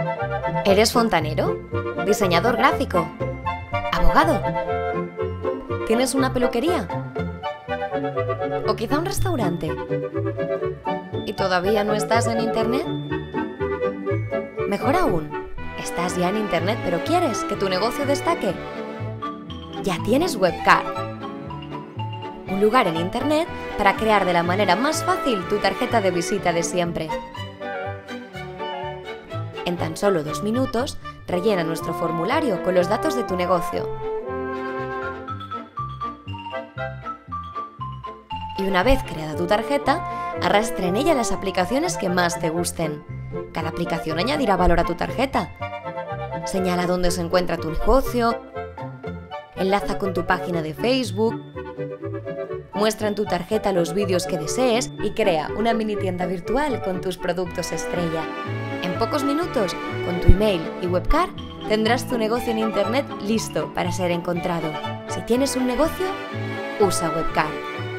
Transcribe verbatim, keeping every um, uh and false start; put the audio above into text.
¿Eres fontanero? ¿Diseñador gráfico? ¿Abogado? ¿Tienes una peluquería? ¿O quizá un restaurante? ¿Y todavía no estás en Internet? Mejor aún, estás ya en Internet pero quieres que tu negocio destaque. Ya tienes Webcar, un lugar en Internet para crear de la manera más fácil tu tarjeta de visita de siempre. En tan solo dos minutos, rellena nuestro formulario con los datos de tu negocio. Y una vez creada tu tarjeta, arrastra en ella las aplicaciones que más te gusten. Cada aplicación añadirá valor a tu tarjeta. Señala dónde se encuentra tu negocio, enlaza con tu página de Facebook, muestra en tu tarjeta los vídeos que desees y crea una mini tienda virtual con tus productos estrella. En pocos minutos, con tu email y Webcar, tendrás tu negocio en Internet listo para ser encontrado. Si tienes un negocio, usa Webcar.